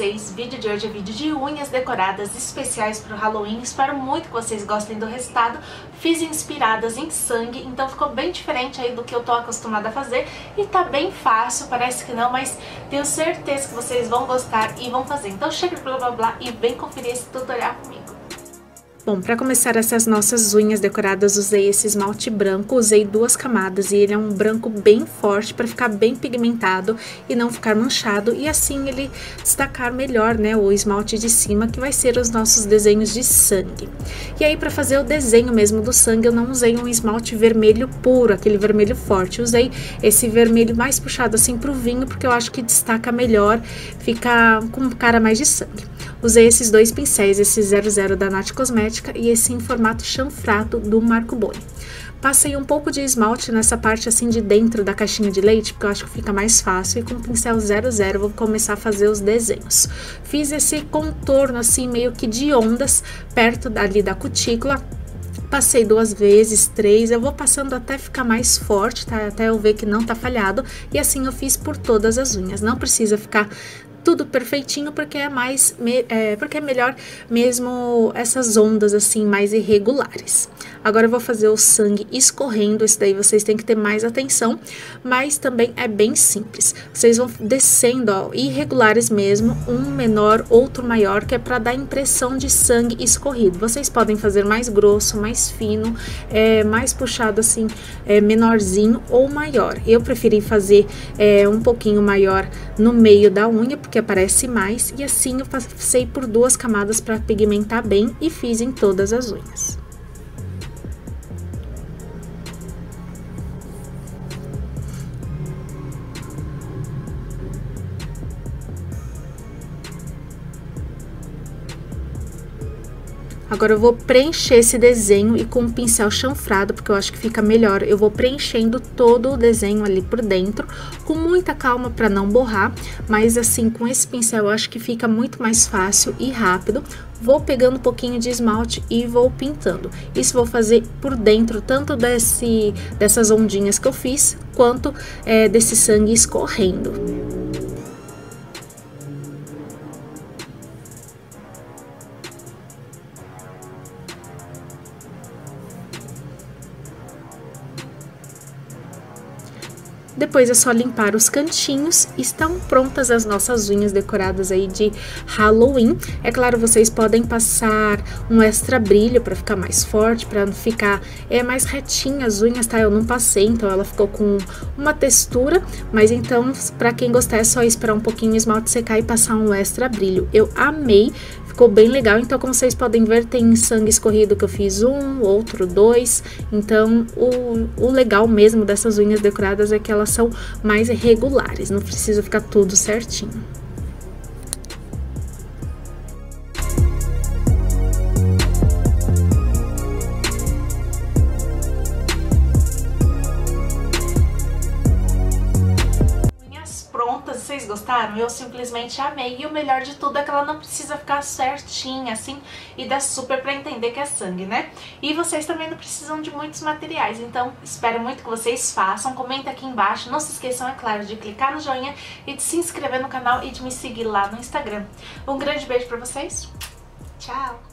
vocês. O vídeo de hoje é vídeo de unhas decoradas especiais para o Halloween. Espero muito que vocês gostem do resultado. Fiz inspiradas em sangue, então ficou bem diferente aí do que eu tô acostumada a fazer. E tá bem fácil, parece que não, mas tenho certeza que vocês vão gostar e vão fazer. Então chega de blá blá blá e vem conferir esse tutorial comigo. Bom, para começar essas nossas unhas decoradas, usei esse esmalte branco, usei 2 camadas e ele é um branco bem forte para ficar bem pigmentado e não ficar manchado e assim ele destacar melhor, né, o esmalte de cima, que vai ser os nossos desenhos de sangue. E aí, para fazer o desenho mesmo do sangue, eu não usei um esmalte vermelho puro, aquele vermelho forte, usei esse vermelho mais puxado assim pro vinho, porque eu acho que destaca melhor, fica com cara mais de sangue. Usei esses 2 pincéis, esse 00 da Nath Cosmética e esse em formato chanfrado do Marco Boni. Passei um pouco de esmalte nessa parte assim de dentro da caixinha de leite, porque eu acho que fica mais fácil, e com o pincel 00 vou começar a fazer os desenhos. Fiz esse contorno assim meio que de ondas perto ali da cutícula. Passei 2 vezes, 3, eu vou passando até ficar mais forte, tá? Até eu ver que não tá falhado, e assim eu fiz por todas as unhas. Não precisa ficar tudo perfeitinho, porque porque é melhor mesmo essas ondas assim mais irregulares. Agora eu vou fazer o sangue escorrendo, isso daí vocês têm que ter mais atenção, mas também é bem simples. Vocês vão descendo, ó, irregulares mesmo, um menor, outro maior, que é para dar a impressão de sangue escorrido. Vocês podem fazer mais grosso, mais fino, mais puxado assim, menorzinho ou maior. Eu preferi fazer um pouquinho maior no meio da unha, porque aparece mais, e assim eu passei por 2 camadas para pigmentar bem e fiz em todas as unhas. Agora eu vou preencher esse desenho e com um pincel chanfrado, porque eu acho que fica melhor. Eu vou preenchendo todo o desenho ali por dentro, com muita calma para não borrar, mas assim, com esse pincel eu acho que fica muito mais fácil e rápido. Vou pegando um pouquinho de esmalte e vou pintando. Isso vou fazer por dentro, tanto dessas ondinhas que eu fiz, quanto desse sangue escorrendo. Depois é só limpar os cantinhos. Estão prontas as nossas unhas decoradas aí de Halloween. É claro, vocês podem passar um extra brilho para ficar mais forte, para não ficar mais retinha as unhas, tá? Eu não passei, então ela ficou com uma textura, mas então, para quem gostar, é só esperar um pouquinho o esmalte secar e passar um extra brilho. Eu amei. Ficou bem legal, então como vocês podem ver, tem sangue escorrido que eu fiz 1, outro 2, então o legal mesmo dessas unhas decoradas é que elas são mais regulares, não precisa ficar tudo certinho. Vocês gostaram? Eu simplesmente amei, e o melhor de tudo é que ela não precisa ficar certinha assim, e dá super pra entender que é sangue, né? E vocês também não precisam de muitos materiais, então espero muito que vocês façam. Comenta aqui embaixo, não se esqueçam, é claro, de clicar no joinha e de se inscrever no canal e de me seguir lá no Instagram. Um grande beijo pra vocês, tchau!